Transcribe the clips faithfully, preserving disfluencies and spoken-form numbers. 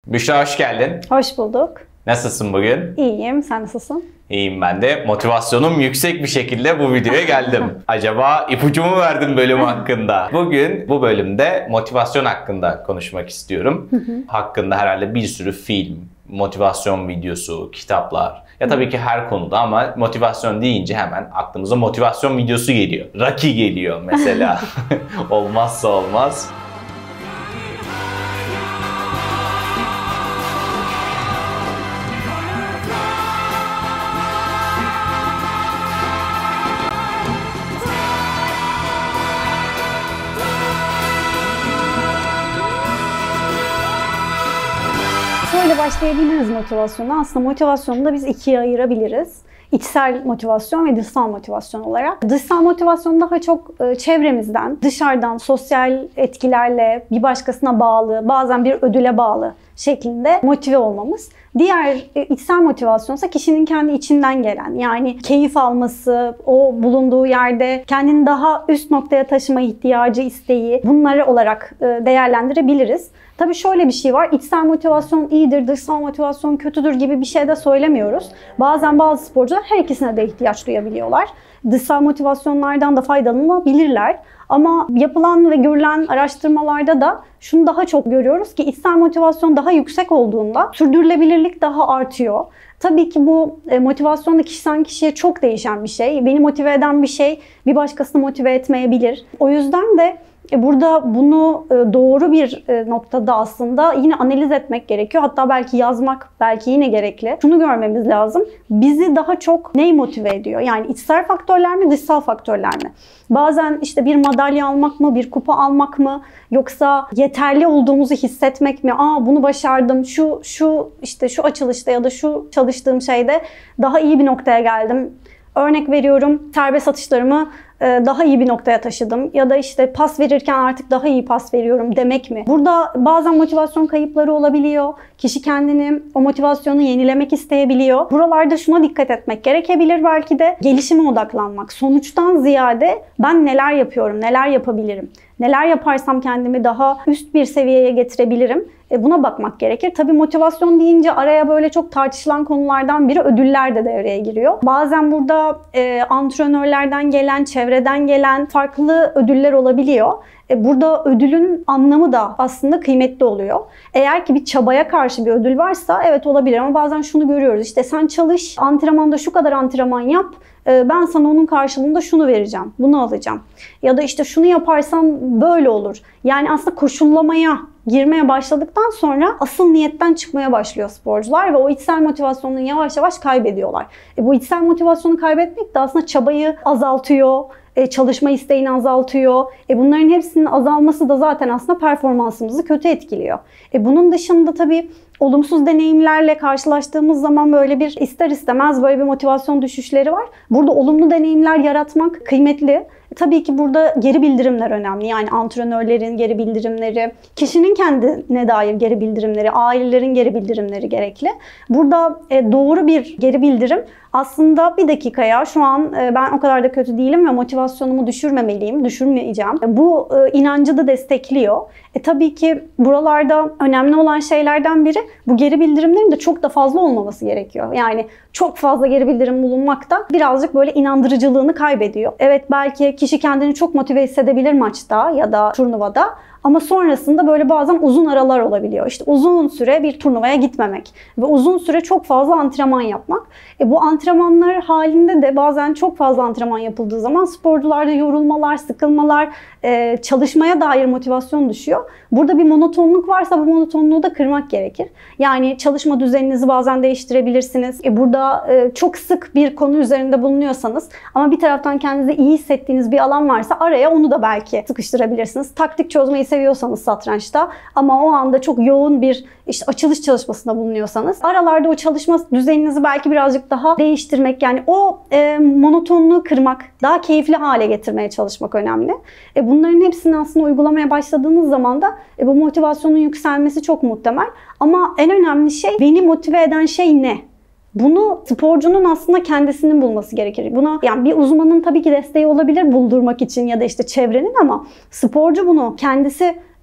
Büşra hoş geldin. Hoş bulduk. Nasılsın bugün? İyiyim. Sen nasılsın? İyiyim ben de. Motivasyonum yüksek bir şekilde bu videoya geldim. Acaba ipucu mu verdim bölüm hakkında? Bugün bu bölümde motivasyon hakkında konuşmak istiyorum. Hakkında herhalde bir sürü film, motivasyon videosu, kitaplar. Ya tabii ki her konuda ama motivasyon deyince hemen aklımıza motivasyon videosu geliyor. Rocky geliyor mesela. Olmazsa olmaz. Şöyle başlayabiliriz motivasyona. Aslında motivasyonu da biz ikiye ayırabiliriz. İçsel motivasyon ve dışsal motivasyon olarak. Dışsal motivasyon daha çok çevremizden, dışarıdan, sosyal etkilerle, bir başkasına bağlı, bazen bir ödüle bağlı şeklinde motive olmamız. Diğer içsel motivasyonsa kişinin kendi içinden gelen, yani keyif alması, o bulunduğu yerde kendini daha üst noktaya taşıma ihtiyacı, isteği, bunları olarak değerlendirebiliriz. Tabii şöyle bir şey var, içsel motivasyon iyidir, dışsal motivasyon kötüdür gibi bir şey de söylemiyoruz. Bazen bazı sporcular her ikisine de ihtiyaç duyabiliyorlar. Dışsal motivasyonlardan da faydalanabilirler. Ama yapılan ve görülen araştırmalarda da şunu daha çok görüyoruz ki içsel motivasyon daha yüksek olduğunda sürdürülebilirlik daha artıyor. Tabii ki bu motivasyon da kişiden kişiye çok değişen bir şey. Beni motive eden bir şey bir başkasını motive etmeyebilir. O yüzden de burada bunu doğru bir noktada aslında yine analiz etmek gerekiyor. Hatta belki yazmak belki yine gerekli. Şunu görmemiz lazım. Bizi daha çok neyi motive ediyor? Yani içsel faktörler mi, dışsal faktörler mi? Bazen işte bir madalya almak mı, bir kupa almak mı, yoksa yeterli olduğumuzu hissetmek mi? Aa bunu başardım, şu şu işte şu açılışta ya da şu çalıştığım şeyde daha iyi bir noktaya geldim. Örnek veriyorum, serbest atışlarımı daha iyi bir noktaya taşıdım ya da işte pas verirken artık daha iyi pas veriyorum demek mi? Burada bazen motivasyon kayıpları olabiliyor. Kişi kendini, o motivasyonu yenilemek isteyebiliyor. Buralarda şuna dikkat etmek gerekebilir belki de. Gelişime odaklanmak. Sonuçtan ziyade ben neler yapıyorum, neler yapabilirim? Neler yaparsam kendimi daha üst bir seviyeye getirebilirim? Buna bakmak gerekir. Tabii motivasyon deyince araya böyle çok tartışılan konulardan biri ödüller de devreye giriyor. Bazen burada e, antrenörlerden gelen, çevreden gelen farklı ödüller olabiliyor. E, burada ödülün anlamı da aslında kıymetli oluyor. Eğer ki bir çabaya karşı bir ödül varsa evet olabilir ama bazen şunu görüyoruz. İşte sen çalış, antrenmanda şu kadar antrenman yap. Ben sana onun karşılığında şunu vereceğim, bunu alacağım. Ya da işte şunu yaparsam böyle olur. Yani aslında koşullamaya girmeye başladıktan sonra asıl niyetten çıkmaya başlıyor sporcular ve o içsel motivasyonunu yavaş yavaş kaybediyorlar. E bu içsel motivasyonu kaybetmek de aslında çabayı azaltıyor, çalışma isteğini azaltıyor. E bunların hepsinin azalması da zaten aslında performansımızı kötü etkiliyor. E bunun dışında tabii olumsuz deneyimlerle karşılaştığımız zaman böyle bir ister istemez böyle bir motivasyon düşüşleri var. Burada olumlu deneyimler yaratmak kıymetli. Tabii ki burada geri bildirimler önemli. Yani antrenörlerin geri bildirimleri, kişinin kendine dair geri bildirimleri, ailelerin geri bildirimleri gerekli. Burada doğru bir geri bildirim aslında bir dakikaya şu an ben o kadar da kötü değilim ve motivasyonumu düşürmemeliyim, düşürmeyeceğim. Bu inancı da destekliyor. E tabii ki buralarda önemli olan şeylerden biri bu geri bildirimlerin de çok da fazla olmaması gerekiyor. Yani çok fazla geri bildirim bulunmak da birazcık böyle inandırıcılığını kaybediyor. Evet belki kişi kendini çok motive hissedebilir maçta ya da turnuvada. Ama sonrasında böyle bazen uzun aralar olabiliyor. İşte uzun süre bir turnuvaya gitmemek ve uzun süre çok fazla antrenman yapmak. E bu antrenmanlar halinde de bazen çok fazla antrenman yapıldığı zaman sporcularda yorulmalar, sıkılmalar, e, çalışmaya dair motivasyon düşüyor. Burada bir monotonluk varsa bu monotonluğu da kırmak gerekir. Yani çalışma düzeninizi bazen değiştirebilirsiniz. E burada e, çok sık bir konu üzerinde bulunuyorsanız ama bir taraftan kendinizi iyi hissettiğiniz bir alan varsa araya onu da belki sıkıştırabilirsiniz. Taktik çözmeyi seviyorsanız satrançta ama o anda çok yoğun bir işte açılış çalışmasında bulunuyorsanız aralarda o çalışma düzeninizi belki birazcık daha değiştirmek, yani o e, monotonluğu kırmak, daha keyifli hale getirmeye çalışmak önemli. E, bunların hepsini aslında uygulamaya başladığınız zaman da e, bu motivasyonun yükselmesi çok muhtemel. Ama en önemli şey, beni motive eden şey ne? Bunu sporcunun aslında kendisinin bulması gerekir. Buna yani bir uzmanın tabii ki desteği olabilir buldurmak için ya da işte çevrenin, ama sporcu bunu kendisi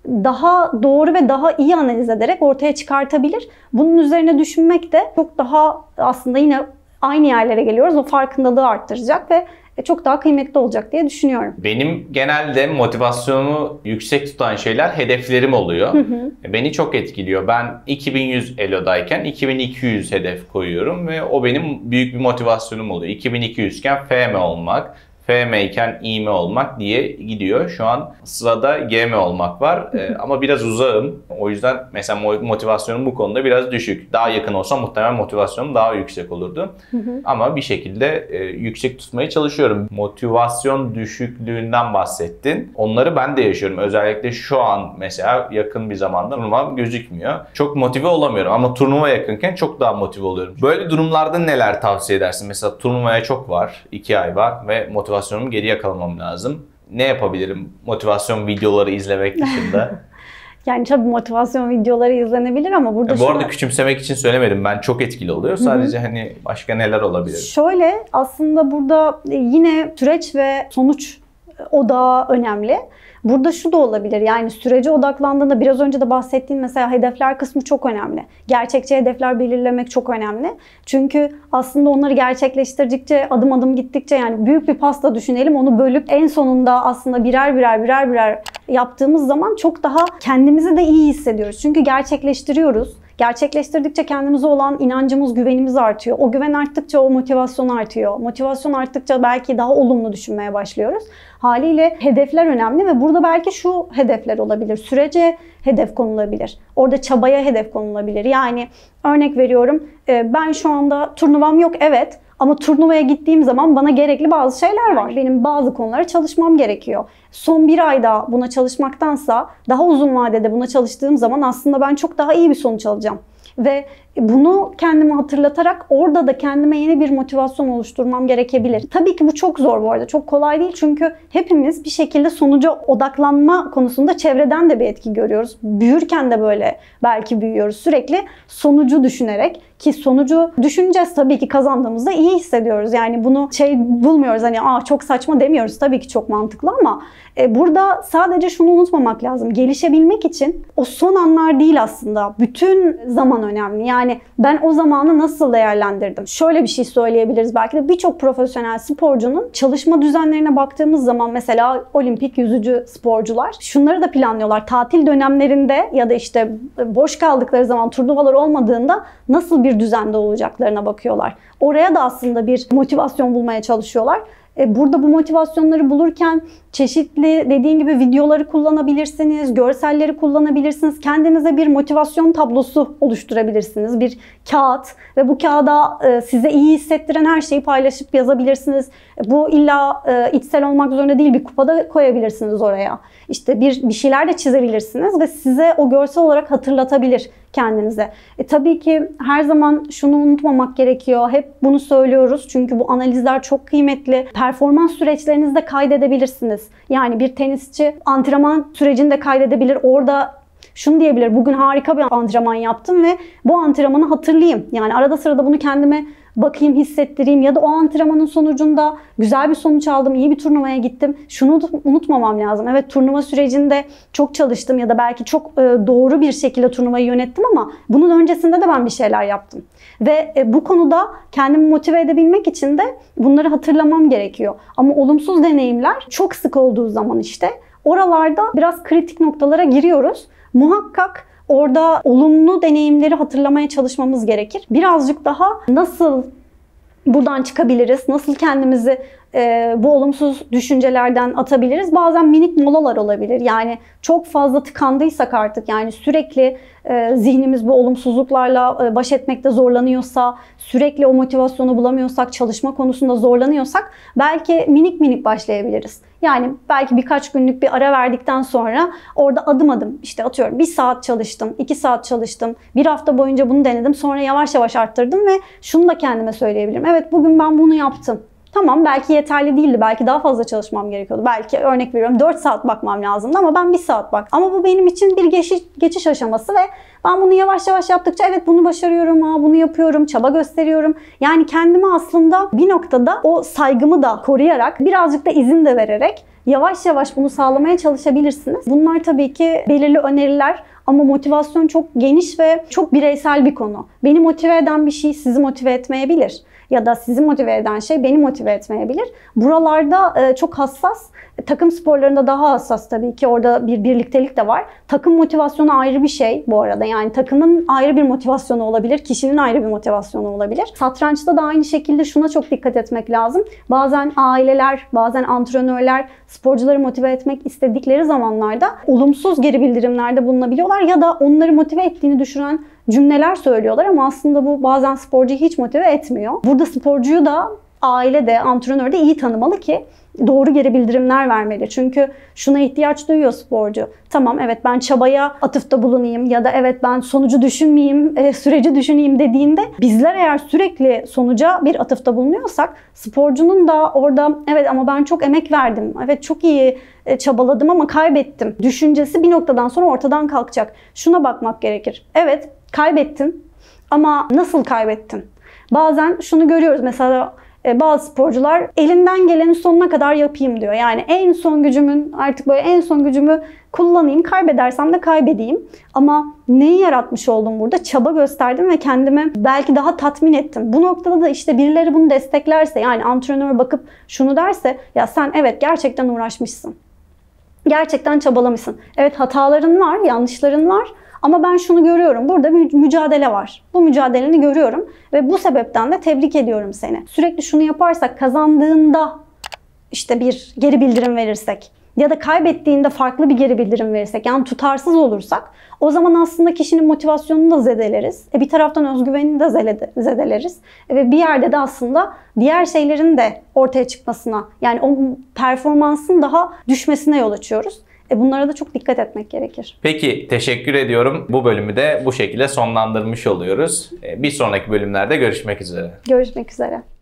daha doğru ve daha iyi analiz ederek ortaya çıkartabilir. Bunun üzerine düşünmek de çok daha aslında yine aynı yerlere geliyoruz. O farkındalığı arttıracak ve çok daha kıymetli olacak diye düşünüyorum. Benim genelde motivasyonumu yüksek tutan şeyler hedeflerim oluyor. Hı hı. Beni çok etkiliyor. Ben iki bin yüz Elo'dayken iki bin iki yüz hedef koyuyorum ve o benim büyük bir motivasyonum oluyor. iki bin iki yüz iken F M olmak, F M iken İ M olmak diye gidiyor. Şu an sırada G M olmak var ee, ama biraz uzağım. O yüzden mesela motivasyonum bu konuda biraz düşük. Daha yakın olsam muhtemelen motivasyonum daha yüksek olurdu. Hı hı. Ama bir şekilde e, yüksek tutmaya çalışıyorum. Motivasyon düşüklüğünden bahsettin. Onları ben de yaşıyorum. Özellikle şu an mesela yakın bir zamanda turnuvam gözükmüyor. Çok motive olamıyorum ama turnuva yakınken çok daha motive oluyorum. Böyle durumlarda neler tavsiye edersin? Mesela turnuvaya çok var. iki ay var ve motivasyon motivasyonumu geri yakalamam lazım. Ne yapabilirim motivasyon videoları izlemek dışında? Yani tabii motivasyon videoları izlenebilir ama burada... E, bu arada küçümsemek için söylemedim. Ben çok etkili oluyor. Sadece Hı-hı. hani başka neler olabilir? Şöyle aslında burada yine süreç ve sonuç odağı önemli. Burada şu da olabilir, yani sürece odaklandığında biraz önce de bahsettiğim mesela hedefler kısmı çok önemli. Gerçekçi hedefler belirlemek çok önemli. Çünkü aslında onları gerçekleştirdikçe, adım adım gittikçe, yani büyük bir pasta düşünelim, onu bölüp en sonunda aslında birer birer birer birer yaptığımız zaman çok daha kendimizi de iyi hissediyoruz. Çünkü gerçekleştiriyoruz. Gerçekleştirdikçe kendimize olan inancımız, güvenimiz artıyor. O güven arttıkça o motivasyon artıyor. Motivasyon arttıkça belki daha olumlu düşünmeye başlıyoruz. Haliyle hedefler önemli ve burada belki şu hedefler olabilir. Sürece hedef konulabilir. Orada çabaya hedef konulabilir. Yani örnek veriyorum, ben şu anda turnuvam yok, evet. Ama turnuvaya gittiğim zaman bana gerekli bazı şeyler var. Benim bazı konulara çalışmam gerekiyor. Son bir ayda buna çalışmaktansa daha uzun vadede buna çalıştığım zaman aslında ben çok daha iyi bir sonuç alacağım. Ve bunu kendime hatırlatarak orada da kendime yeni bir motivasyon oluşturmam gerekebilir. Tabii ki bu çok zor bu arada. Çok kolay değil çünkü hepimiz bir şekilde sonuca odaklanma konusunda çevreden de bir etki görüyoruz. Büyürken de böyle belki büyüyoruz. Sürekli sonucu düşünerek, ki sonucu düşüneceğiz tabii ki, kazandığımızda iyi hissediyoruz. Yani bunu şey bulmuyoruz, hani aa çok saçma demiyoruz. Tabii ki çok mantıklı ama e, burada sadece şunu unutmamak lazım. Gelişebilmek için o son anlar değil aslında. Bütün zaman önemli. Yani ben o zamanı nasıl değerlendirdim? Şöyle bir şey söyleyebiliriz belki de, birçok profesyonel sporcunun çalışma düzenlerine baktığımız zaman mesela olimpik yüzücü sporcular şunları da planlıyorlar. Tatil dönemlerinde ya da işte boş kaldıkları zaman, turnuvalar olmadığında nasıl bir düzende olacaklarına bakıyorlar. Oraya da aslında bir motivasyon bulmaya çalışıyorlar. Burada bu motivasyonları bulurken çeşitli, dediğin gibi, videoları kullanabilirsiniz, görselleri kullanabilirsiniz. Kendinize bir motivasyon tablosu oluşturabilirsiniz. Bir kağıt ve bu kağıda size iyi hissettiren her şeyi paylaşıp yazabilirsiniz. Bu illa içsel olmak zorunda değil, bir kupada koyabilirsiniz oraya. İşte bir, bir şeyler de çizebilirsiniz ve size o görsel olarak hatırlatabilir kendinize. E, tabii ki her zaman şunu unutmamak gerekiyor. Hep bunu söylüyoruz çünkü bu analizler çok kıymetli. Performans süreçlerinizde kaydedebilirsiniz. Yani bir tenisçi antrenman sürecinde kaydedebilir. Orada şunu diyebilir: bugün harika bir antrenman yaptım ve bu antrenmanı hatırlayayım. Yani arada sırada bunu kendime bakayım, hissettireyim ya da o antrenmanın sonucunda güzel bir sonuç aldım, iyi bir turnuvaya gittim. Şunu unutmamam lazım. Evet, turnuva sürecinde çok çalıştım ya da belki çok doğru bir şekilde turnuvayı yönettim ama bunun öncesinde de ben bir şeyler yaptım. Ve bu konuda kendimi motive edebilmek için de bunları hatırlamam gerekiyor. Ama olumsuz deneyimler çok sık olduğu zaman işte oralarda biraz kritik noktalara giriyoruz. Muhakkak orada olumlu deneyimleri hatırlamaya çalışmamız gerekir. Birazcık daha nasıl buradan çıkabiliriz, nasıl kendimizi e, bu olumsuz düşüncelerden atabiliriz? Bazen minik molalar olabilir. Yani çok fazla tıkandıysak artık, yani sürekli e, zihnimiz bu olumsuzluklarla e, baş etmekte zorlanıyorsa, sürekli o motivasyonu bulamıyorsak, çalışma konusunda zorlanıyorsak belki minik minik başlayabiliriz. Yani belki birkaç günlük bir ara verdikten sonra orada adım adım, işte atıyorum bir saat çalıştım, iki saat çalıştım, bir hafta boyunca bunu denedim, sonra yavaş yavaş arttırdım ve şunu da kendime söyleyebilirim: evet, bugün ben bunu yaptım. Tamam, belki yeterli değildi, belki daha fazla çalışmam gerekiyordu. Belki, örnek veriyorum, dört saat bakmam lazımdı ama ben bir saat bak. Ama bu benim için bir geçiş, geçiş aşaması ve ben bunu yavaş yavaş yaptıkça evet bunu başarıyorum, ha, bunu yapıyorum, çaba gösteriyorum. Yani kendime aslında bir noktada o saygımı da koruyarak, birazcık da izin de vererek Yavaş yavaş bunu sağlamaya çalışabilirsiniz. Bunlar tabii ki belirli öneriler ama motivasyon çok geniş ve çok bireysel bir konu. Beni motive eden bir şey sizi motive etmeyebilir. Ya da sizi motive eden şey beni motive etmeyebilir. Buralarda çok hassas. Takım sporlarında daha hassas tabii ki. Orada bir birliktelik de var. Takım motivasyonu ayrı bir şey bu arada. Yani takımın ayrı bir motivasyonu olabilir. Kişinin ayrı bir motivasyonu olabilir. Satrançta da aynı şekilde şuna çok dikkat etmek lazım. Bazen aileler, bazen antrenörler sporcuları motive etmek istedikleri zamanlarda olumsuz geri bildirimlerde bulunabiliyorlar ya da onları motive ettiğini düşüren cümleler söylüyorlar ama aslında bu bazen sporcuyu hiç motive etmiyor. Burada sporcuyu da aile de, antrenör de iyi tanımalı ki doğru geri bildirimler vermeli. Çünkü şuna ihtiyaç duyuyor sporcu. Tamam, evet ben çabaya atıfta bulunayım ya da evet ben sonucu düşünmeyeyim, e, süreci düşüneyim dediğinde bizler eğer sürekli sonuca bir atıfta bulunuyorsak sporcunun da orada evet ama ben çok emek verdim, evet çok iyi e, çabaladım ama kaybettim düşüncesi bir noktadan sonra ortadan kalkacak. Şuna bakmak gerekir. Evet kaybettin ama nasıl kaybettin? Bazen şunu görüyoruz mesela bazı sporcular elinden gelenin sonuna kadar yapayım diyor. Yani en son gücümün artık böyle en son gücümü kullanayım. Kaybedersem de kaybedeyim. Ama neyi yaratmış oldum burada? Çaba gösterdim ve kendimi belki daha tatmin ettim. Bu noktada da işte birileri bunu desteklerse yani antrenör bakıp şunu derse ya sen evet gerçekten uğraşmışsın. Gerçekten çabalamışsın. Evet hataların var, yanlışların var. Ama ben şunu görüyorum. Burada bir mücadele var. Bu mücadeleni görüyorum ve bu sebepten de tebrik ediyorum seni. Sürekli şunu yaparsak kazandığında işte bir geri bildirim verirsek ya da kaybettiğinde farklı bir geri bildirim verirsek yani tutarsız olursak o zaman aslında kişinin motivasyonunu da zedeleriz. E bir taraftan özgüvenini de zedeleriz. E ve bir yerde de aslında diğer şeylerin de ortaya çıkmasına yani o performansın daha düşmesine yol açıyoruz. E bunlara da çok dikkat etmek gerekir. Peki teşekkür ediyorum. Bu bölümü de bu şekilde sonlandırmış oluyoruz. Bir sonraki bölümlerde görüşmek üzere. Görüşmek üzere.